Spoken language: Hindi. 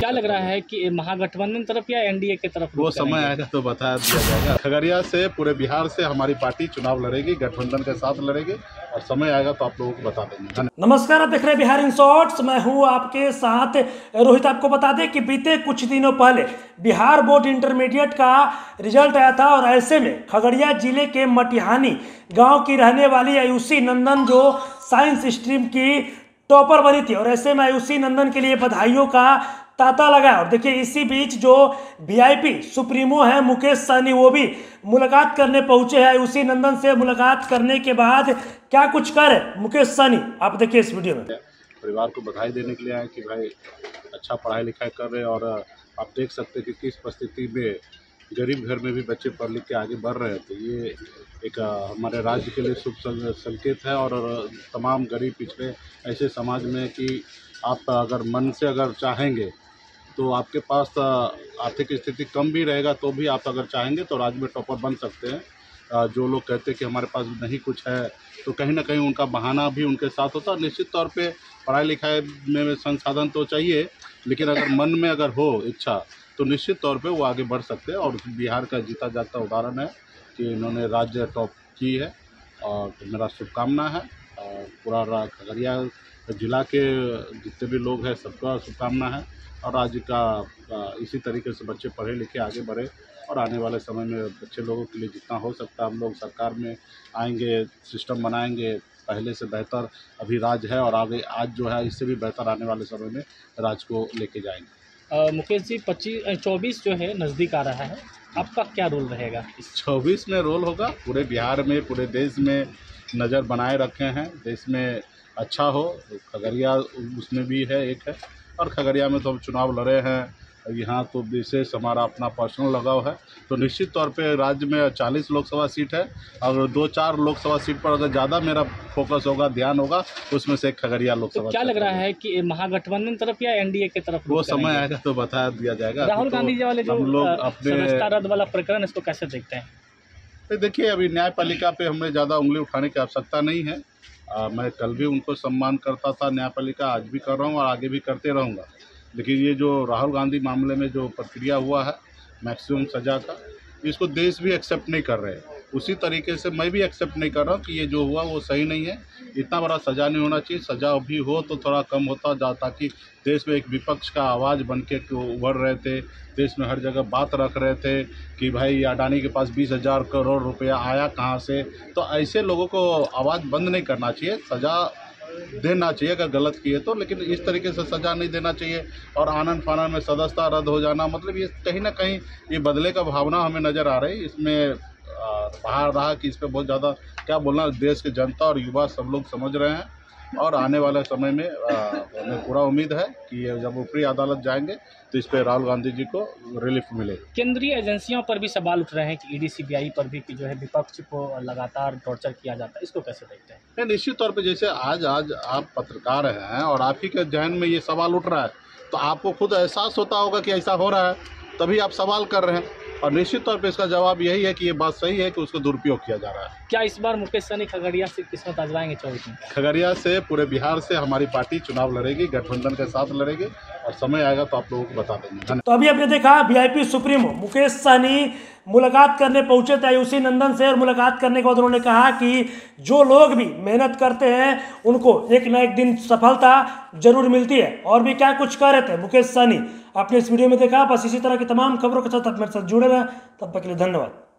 क्या लग रहा है कि महागठबंधन तरफ या एनडीए की तरफ वो समय आएगा तो बता दिया जाएगा। खगड़िया से पूरे बिहार से हमारी पार्टी चुनाव लड़ेगी, गठबंधन के साथ लड़ेगी और समय आएगा तो आप लोगों को बता देंगे। नमस्कार, आप देख रहे हैं बिहार इन शॉर्ट्स। मैं हूं आपके साथ रोहित। आपको बता दें कि बीते कुछ दिनों पहले बिहार बोर्ड इंटरमीडिएट का रिजल्ट आया था और ऐसे में खगड़िया जिले के मटिहानी गांव की रहने वाली आयुषी नंदन जो साइंस स्ट्रीम की टॉपर बनी थी और ऐसे में आयुषी नंदन के लिए बधाइयों का तांता लगा। और देखिए, इसी बीच जो वीआईपी सुप्रीमो है मुकेश सहनी, वो भी मुलाकात करने पहुंचे हैं आयुषी नंदन से। मुलाकात करने के बाद क्या कुछ कर मुकेश सहनी, आप देखिए इस वीडियो में। परिवार को बधाई देने के लिए आए कि भाई अच्छा पढ़ाई लिखाई कर रहे हैं और आप देख सकते हैं कि किस परिस्थिति में गरीब घर में भी बच्चे पढ़ लिख के आगे बढ़ रहे हैं। तो ये एक हमारे राज्य के लिए शुभ संकेत है और तमाम गरीब पिछड़े ऐसे समाज में कि आप अगर मन से अगर चाहेंगे तो आपके पास आर्थिक स्थिति कम भी रहेगा तो भी आप अगर चाहेंगे तो राज्य में टॉपर बन सकते हैं। जो लोग कहते हैं कि हमारे पास नहीं कुछ है तो कहीं ना कहीं उनका बहाना भी उनके साथ होता है। निश्चित तौर पे पढ़ाई लिखाई में संसाधन तो चाहिए, लेकिन अगर मन में अगर हो इच्छा तो निश्चित तौर पे वो आगे बढ़ सकते हैं। और बिहार का जीता जागता उदाहरण है कि इन्होंने राज्य टॉप की है और मेरा शुभकामना है। और पूरा खगड़िया जिला के जितने भी लोग हैं सबका शुभकामना है और राज्य का इसी तरीके से बच्चे पढ़े लिखे आगे बढ़े और आने वाले समय में बच्चे लोगों के लिए जितना हो सकता है हम लोग सरकार में आएंगे, सिस्टम बनाएंगे पहले से बेहतर। अभी राज्य है और आगे आज जो है इससे भी बेहतर आने वाले समय में राज्य को लेके जाएंगे। मुकेश जी, 24 जो है नज़दीक आ रहा है, आपका क्या रोल रहेगा? 24 में रोल होगा पूरे बिहार में, पूरे देश में नज़र बनाए रखे हैं, देश में अच्छा हो। खगड़िया उसमें भी है, एक है। और खगड़िया में तो हम चुनाव लड़े हैं, यहाँ तो विशेष हमारा अपना पर्सनल लगाव है। तो निश्चित तौर पे राज्य में 40 लोकसभा सीट है और 2-4 लोकसभा सीट पर अगर ज़्यादा मेरा फोकस होगा, ध्यान होगा, उसमें से खगड़िया लोकसभा। तो क्या लग रहा है कि महागठबंधन तरफ या एनडीए की तरफ? वो समय आएगा तो बता दिया जाएगा। राहुल गांधी जी वाले जो हम लोग अपने रद्द वाला प्रकरण, इसको कैसे देखते हैं? देखिए, अभी न्यायपालिका पे हमें ज़्यादा उंगली उठाने की आवश्यकता नहीं है। मैं कल भी उनको सम्मान करता था, न्यायपालिका आज भी कर रहा हूँ और आगे भी करते रहूँगा। लेकिन ये जो राहुल गांधी मामले में जो प्रक्रिया हुआ है मैक्सिमम सज़ा का, इसको देश भी एक्सेप्ट नहीं कर रहे हैं। उसी तरीके से मैं भी एक्सेप्ट नहीं कर रहा हूँ कि ये जो हुआ वो सही नहीं है। इतना बड़ा सज़ा नहीं होना चाहिए, सज़ा भी हो तो थोड़ा कम होता जा, ताकि देश में एक विपक्ष का आवाज़ बन के उभर रहे थे, देश में हर जगह बात रख रहे थे कि भाई अडानी के पास 20,000 करोड़ रुपया आया कहाँ से। तो ऐसे लोगों को आवाज़ बंद नहीं करना चाहिए, सज़ा देना चाहिए अगर गलत किए तो, लेकिन इस तरीके से सज़ा नहीं देना चाहिए। और आनंद फानन में सदस्यता रद्द हो जाना, मतलब ये कहीं ना कहीं ये बदले का भावना हमें नज़र आ रही है। इसमें बाहर रहा कि इस पर बहुत ज़्यादा क्या बोलना, देश की जनता और युवा सब लोग समझ रहे हैं। और आने वाले समय में हमें पूरा उम्मीद है कि जब ऊपरी अदालत जाएंगे तो इस पर राहुल गांधी जी को रिलीफ मिले। केंद्रीय एजेंसियों पर भी सवाल उठ रहे हैं कि ईडी सीबीआई पर भी कि जो है विपक्ष को लगातार टॉर्चर किया जाता है, इसको कैसे देखते हैं? निश्चित तौर पे जैसे आज आप पत्रकार हैं और आप ही के जहन में ये सवाल उठ रहा है तो आपको खुद एहसास होता होगा कि ऐसा हो रहा है, तभी आप सवाल कर रहे हैं। और निश्चित तौर पे इसका जवाब यही है कि ये बात सही है कि उसको दुरुपयोग किया जा रहा है। क्या इस बार मुकेश सहनी खगड़िया से किस्मत आजमाएंगे? 24 में खगड़िया से पूरे बिहार से हमारी पार्टी चुनाव लड़ेगी, गठबंधन के साथ लड़ेगी और समय आएगा तो आप लोगों को बता देंगे। तो अभी आपने देखा वीआईपी सुप्रीमो मुकेश सहनी मुलाकात करने पहुंचे थे आयुषी नंदन से और मुलाकात करने के बाद उन्होंने कहा कि जो लोग भी मेहनत करते हैं उनको एक न एक दिन सफलता जरूर मिलती है। और भी क्या कुछ कह रहे थे मुकेश सहनी, आपने इस वीडियो में देखा। बस इसी तरह की तमाम खबरों के साथ आप मेरे साथ जुड़े रहें। तब तक के लिए धन्यवाद।